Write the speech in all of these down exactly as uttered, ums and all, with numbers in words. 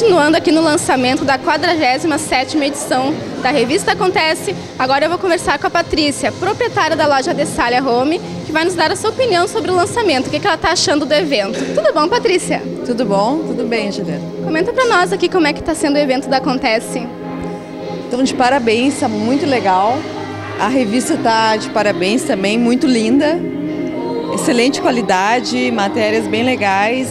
Continuando aqui no lançamento da quadragésima sétima edição da revista Acontece, agora eu vou conversar com a Patrícia, proprietária da loja Dessalha Home, que vai nos dar a sua opinião sobre o lançamento, o que ela está achando do evento. Tudo bom, Patrícia? Tudo bom? Tudo bem, Juliana. Comenta para nós aqui como é que está sendo o evento da Acontece. Então, de parabéns, está muito legal. A revista está de parabéns também, muito linda. Excelente qualidade, matérias bem legais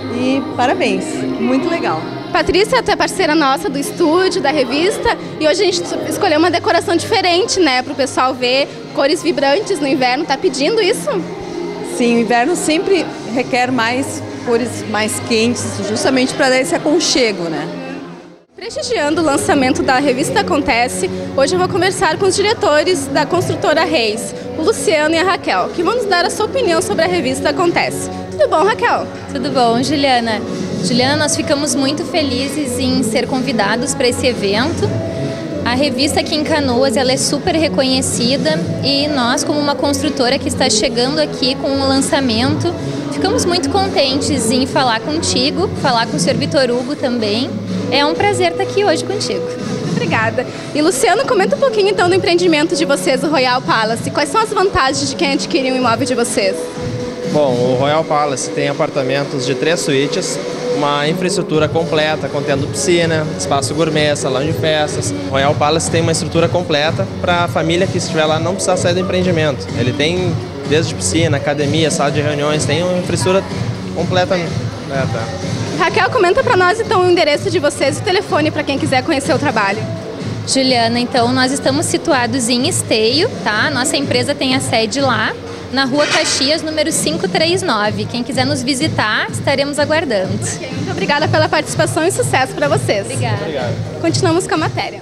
e parabéns, muito legal. Patrícia, tu é parceira nossa do estúdio, da revista, e hoje a gente escolheu uma decoração diferente, né, para o pessoal ver, cores vibrantes no inverno. Tá pedindo isso? Sim, o inverno sempre requer mais cores mais quentes, justamente para dar esse aconchego, né? Prestigiando o lançamento da revista Acontece, hoje eu vou conversar com os diretores da construtora Reis, o Luciano e a Raquel, que vão nos dar a sua opinião sobre a revista Acontece. Tudo bom, Raquel? Tudo bom, Juliana. Juliana, nós ficamos muito felizes em ser convidados para esse evento. A revista aqui em Canoas, ela é super reconhecida e nós, como uma construtora que está chegando aqui com o lançamento, ficamos muito contentes em falar contigo, falar com o senhor Vitor Hugo também. É um prazer estar aqui hoje contigo. Obrigada. E Luciano, comenta um pouquinho então do empreendimento de vocês, o Royal Palace. Quais são as vantagens de quem adquirir um imóvel de vocês? Bom, o Royal Palace tem apartamentos de três suítes, uma infraestrutura completa, contendo piscina, espaço gourmet, salão de festas. O Royal Palace tem uma estrutura completa para a família que estiver lá não precisar sair do empreendimento. Ele tem desde piscina, academia, sala de reuniões, tem uma infraestrutura completa. Né, tá. Raquel, comenta para nós então o endereço de vocês e o telefone para quem quiser conhecer o trabalho. Juliana, então nós estamos situados em Esteio, tá? Nossa empresa tem a sede lá, na Rua Caxias, número quinhentos e trinta e nove. Quem quiser nos visitar, estaremos aguardando. Okay, muito obrigada pela participação e sucesso para vocês. Obrigada. Obrigado. Continuamos com a matéria.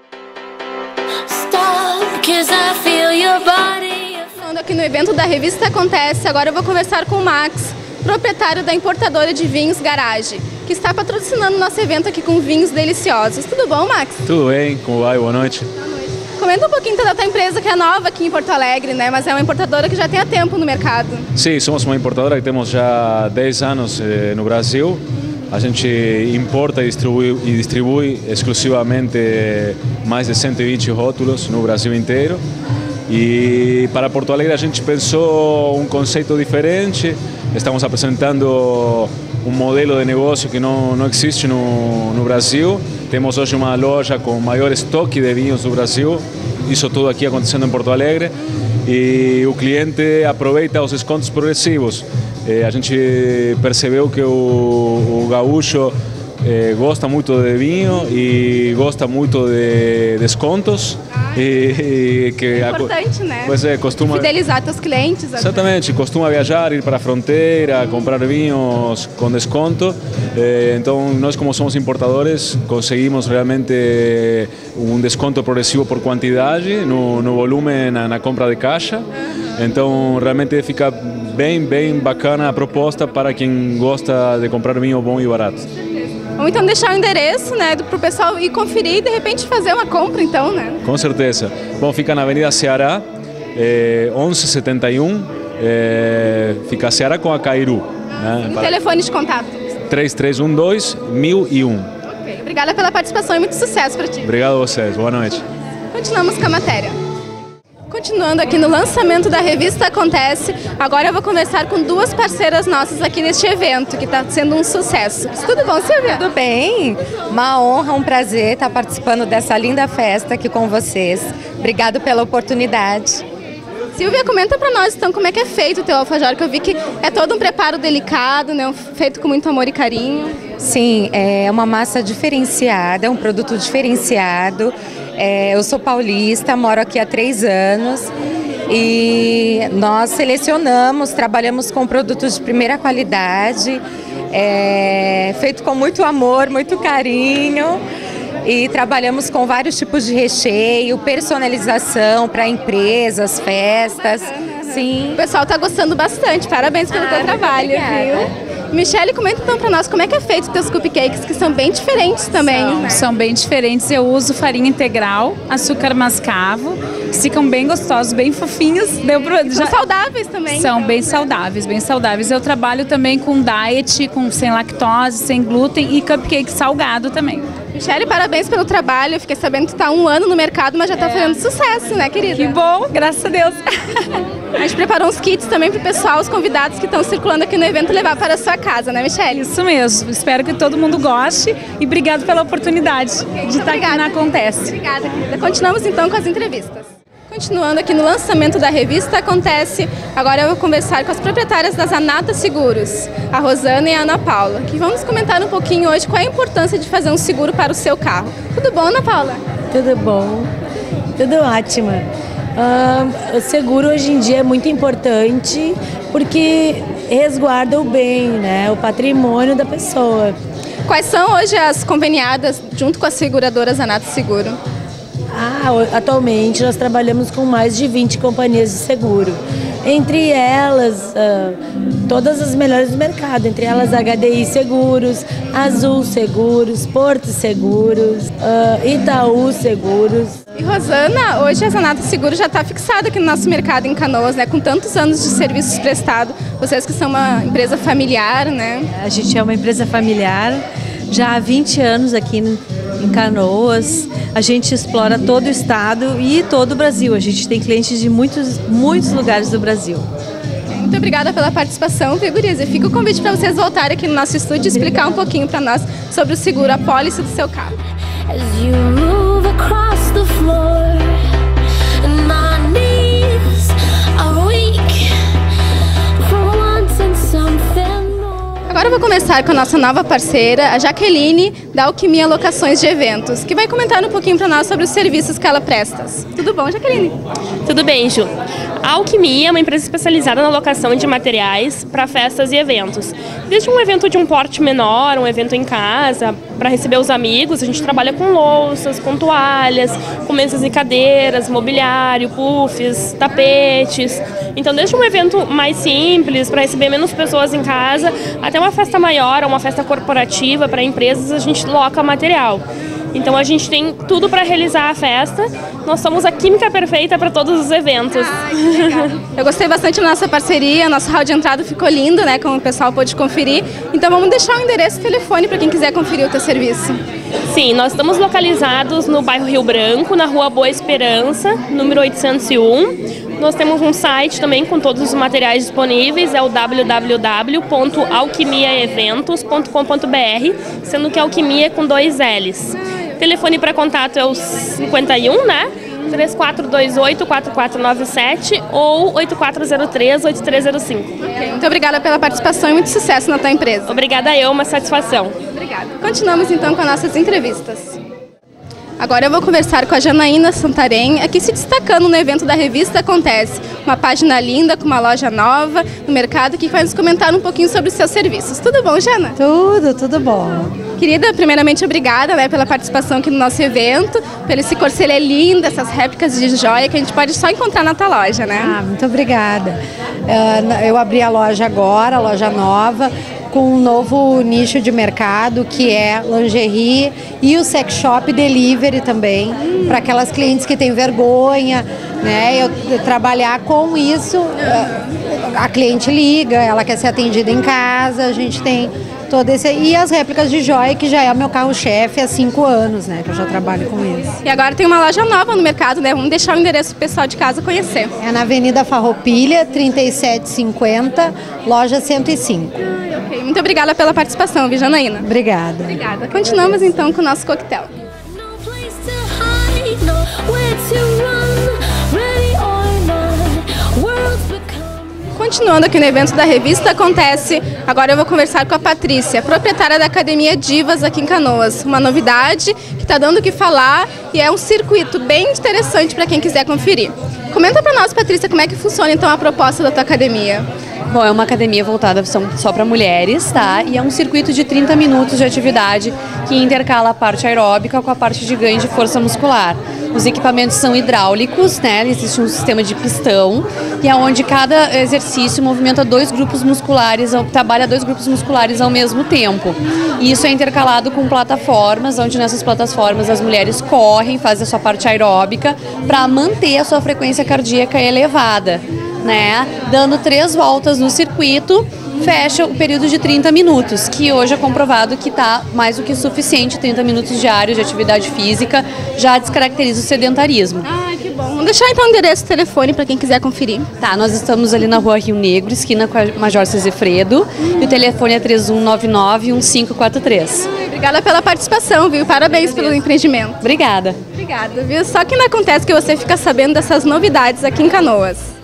Falando aqui no evento da revista Acontece, agora eu vou conversar com o Max, proprietário da importadora de vinhos Garage, que está patrocinando nosso evento aqui com vinhos deliciosos. Tudo bom, Max? Tudo bem, como vai? Boa noite. Comenta um pouquinho então da tua empresa, que é nova aqui em Porto Alegre, né? Mas é uma importadora que já tem há tempo no mercado. Sim, somos uma importadora que temos já dez anos eh, no Brasil. A gente importa e distribui, e distribui exclusivamente mais de cento e vinte rótulos no Brasil inteiro. E para Porto Alegre a gente pensou um conceito diferente. Estamos apresentando um modelo de negócio que não, não existe no, no Brasil. Temos hoje uma loja com o maior estoque de vinhos do Brasil. Isso tudo aqui acontecendo em Porto Alegre. E o cliente aproveita os descontos progressivos. A gente percebeu que o, o gaúcho eh, gosta muito de vinho e gosta muito de descontos. E, e que é importante, né? Pois é, costuma fidelizar teus clientes. Exatamente, até. Costuma viajar, ir para a fronteira, comprar vinhos com desconto. Então, nós como somos importadores, conseguimos realmente um desconto progressivo por quantidade, no, no volume, na, na compra de caixa. Então, realmente fica bem, bem bacana a proposta para quem gosta de comprar vinho bom e barato. Vamos então deixar o endereço, né, para o pessoal ir conferir e de repente fazer uma compra, então, né? Com certeza. Bom, fica na Avenida Ceará, eh, onze setenta e um, eh, fica Ceará com a Cairu. Né? E telefone de contato? três três um dois, mil e um. Ok, obrigada pela participação e muito sucesso para ti. Obrigado a vocês, boa noite. Continuamos com a matéria. Continuando aqui no lançamento da revista Acontece, agora eu vou conversar com duas parceiras nossas aqui neste evento, que está sendo um sucesso. Tudo bom, Silvia? Tudo bem, uma honra, um prazer estar participando dessa linda festa aqui com vocês. Obrigado pela oportunidade. Silvia, comenta para nós então como é que é feito o teu alfajor, que eu vi que é todo um preparo delicado, né, feito com muito amor e carinho. Sim, é uma massa diferenciada, é um produto diferenciado. É, eu sou paulista, moro aqui há três anos e nós selecionamos, trabalhamos com produtos de primeira qualidade, é, feito com muito amor, muito carinho. E trabalhamos com vários tipos de recheio, personalização para empresas, festas. Sim. O pessoal está gostando bastante, parabéns pelo ah, teu trabalho, viu? Michele, comenta então para nós como é que é feito os teus cupcakes, que são bem diferentes também. São, né? são bem diferentes, eu uso farinha integral, açúcar mascavo, shakes ficam bem gostosos, bem fofinhos. Deu pra, São já, saudáveis também. são então. bem saudáveis, bem saudáveis. Eu trabalho também com diet, com sem lactose, sem glúten e cupcake salgado também. Michele, parabéns pelo trabalho. Fiquei sabendo que tu tá há um ano no mercado, mas já tá É. fazendo sucesso, né, querida? Que bom, graças a Deus. A gente preparou uns kits também pro pessoal, os convidados que estão circulando aqui no evento, levar para a sua casa, né, Michele? Isso mesmo, espero que todo mundo goste e obrigado pela oportunidade de estar aqui na Acontece. Obrigada, querida. Continuamos então com as entrevistas. Continuando aqui no lançamento da revista Acontece, agora eu vou conversar com as proprietárias das Anata Seguros, a Rosana e a Ana Paula, que vão nos comentar um pouquinho hoje qual é a importância de fazer um seguro para o seu carro. Tudo bom, Ana Paula? Tudo bom, tudo ótimo. Ah, o seguro hoje em dia é muito importante porque resguarda o bem, né, o patrimônio da pessoa. Quais são hoje as conveniadas junto com as seguradoras Anata Seguro? Ah, atualmente nós trabalhamos com mais de vinte companhias de seguro. Entre elas, ah, todas as melhores do mercado. Entre elas, H D I Seguros, Azul Seguros, Porto Seguros, ah, Itaú Seguros. E Rosana, hoje a Anata Seguro já está fixada aqui no nosso mercado em Canoas, né? Com tantos anos de serviços prestados. Vocês que são uma empresa familiar, né? A gente é uma empresa familiar, já há vinte anos aqui em Canoas. A gente explora todo o estado e todo o Brasil. A gente tem clientes de muitos, muitos lugares do Brasil. Muito obrigada pela participação, viu, gurias? E fica o convite para vocês voltarem aqui no nosso estúdio e explicar um pouquinho para nós sobre o seguro, a pólice do seu carro. As you move across the floor, and my knees are weak for wanting something more. Agora eu vou começar com a nossa nova parceira, a Jaqueline, da Alquimia Locações de Eventos, que vai comentar um pouquinho para nós sobre os serviços que ela presta. Tudo bom, Jaqueline? Tudo bem, Ju. A Alquimia é uma empresa especializada na locação de materiais para festas e eventos. Desde um evento de um porte menor, um evento em casa, para receber os amigos, a gente trabalha com louças, com toalhas, com mesas e cadeiras, mobiliário, puffs, tapetes. Então, desde um evento mais simples, para receber menos pessoas em casa, até uma festa maior, uma festa corporativa para empresas, a gente loca material. Então a gente tem tudo para realizar a festa. Nós somos a química perfeita para todos os eventos. Ai, que legal. Eu gostei bastante da nossa parceria, nosso hall de entrada ficou lindo, né, como o pessoal pôde conferir. Então vamos deixar o endereço e telefone para quem quiser conferir o teu serviço. Sim, nós estamos localizados no bairro Rio Branco, na rua Boa Esperança, número oitocentos e um. Nós temos um site também com todos os materiais disponíveis, é o w w w ponto alquimia eventos ponto com ponto b r, sendo que alquimia é com dois L's. Telefone para contato é o cinquenta e um, né? três quatro dois oito, quatro quatro nove sete ou oito quatro zero três, oito três zero cinco. Okay, muito obrigada pela participação e muito sucesso na tua empresa. Obrigada eu, uma satisfação. Obrigada. Continuamos então com as nossas entrevistas. Agora eu vou conversar com a Janaína Santarém, aqui se destacando no evento da revista Acontece. Uma página linda, com uma loja nova no mercado, que vai nos comentar um pouquinho sobre os seus serviços. Tudo bom, Jana? Tudo, tudo bom. Querida, primeiramente obrigada, né, pela participação aqui no nosso evento, pelo esse corselê lindo, essas réplicas de joia que a gente pode só encontrar na tua loja, né? Ah, muito obrigada. Eu abri a loja agora, a loja nova, com um novo nicho de mercado, que é lingerie e o sex shop delivery também, para aquelas clientes que têm vergonha, né? Eu, eu trabalhar com isso, a cliente liga, ela quer ser atendida em casa, a gente tem todo esse... E as réplicas de joia, que já é o meu carro-chefe há cinco anos, né? Que eu já trabalho com isso. E agora tem uma loja nova no mercado, né? Vamos deixar o endereço pro pessoal de casa conhecer. É na Avenida Farroupilha, trinta e sete cinquenta, loja cento e cinco. Ok, muito obrigada pela participação, viu, Janaína? Obrigada. Obrigada. Continuamos então com o nosso coquetel. Continuando aqui no evento da revista Acontece, agora eu vou conversar com a Patrícia, proprietária da Academia Divas aqui em Canoas. Uma novidade que está dando o que falar e é um circuito bem interessante para quem quiser conferir. Comenta para nós, Patrícia, como é que funciona então a proposta da tua academia. Bom, é uma academia voltada só para mulheres, tá? E é um circuito de trinta minutos de atividade que intercala a parte aeróbica com a parte de ganho de força muscular. Os equipamentos são hidráulicos, né? Existe um sistema de pistão e é onde cada exercício movimenta dois grupos musculares, trabalha dois grupos musculares ao mesmo tempo. E isso é intercalado com plataformas, onde nessas formas, as mulheres correm, fazem a sua parte aeróbica para manter a sua frequência cardíaca elevada, né? Dando três voltas no circuito, fecha o período de trinta minutos, que hoje é comprovado que está mais do que suficiente. Trinta minutos diários de atividade física já descaracteriza o sedentarismo. Ah, que bom. Vamos deixar então o endereço do telefone para quem quiser conferir. Tá, nós estamos ali na Rua Rio Negro, esquina com a Major Cezefredo, hum. e o telefone é três um nove nove, um cinco quatro três. Obrigada pela participação, viu? Parabéns pelo empreendimento. Obrigada. Obrigada, viu? Só que não acontece que você fica sabendo dessas novidades aqui em Canoas.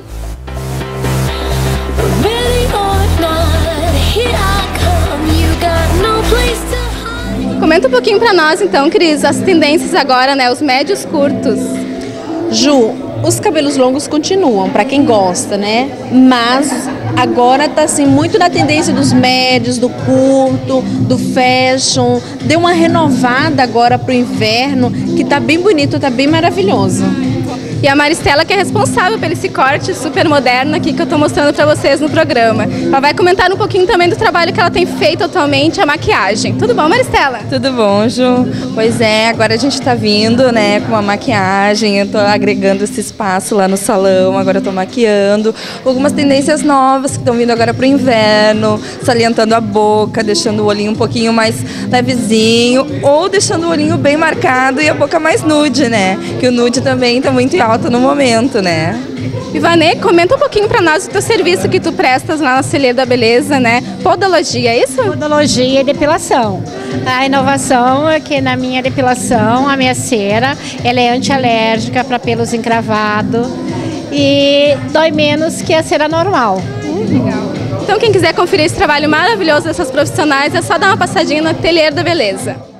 Comenta um pouquinho pra nós então, Cris, as tendências agora, né, os médios curtos. Ju, os cabelos longos continuam, pra quem gosta, né? Mas agora tá assim muito na tendência dos médios, do curto, do fashion. Deu uma renovada agora pro inverno, que tá bem bonito, tá bem maravilhoso. E a Maristela, que é responsável por esse corte super moderno aqui que eu tô mostrando pra vocês no programa. Ela vai comentar um pouquinho também do trabalho que ela tem feito atualmente, a maquiagem. Tudo bom, Maristela? Tudo bom, Ju. Pois é, agora a gente tá vindo, né, com a maquiagem, eu tô agregando esse espaço lá no salão, agora eu tô maquiando. Algumas tendências novas que estão vindo agora pro inverno, salientando a boca, deixando o olhinho um pouquinho mais levezinho, ou deixando o olhinho bem marcado e a boca mais nude, né? Que o nude também tá muito alto no momento, né? Ivanê, comenta um pouquinho para nós o teu serviço que tu prestas lá na Celê da Beleza, né? Podologia, é isso? Podologia e depilação. A inovação é que na minha depilação, a minha cera, ela é antialérgica para pelos encravados e dói menos que a cera normal. Hum, legal. Então quem quiser conferir esse trabalho maravilhoso dessas profissionais, é só dar uma passadinha no Ateliê da Beleza.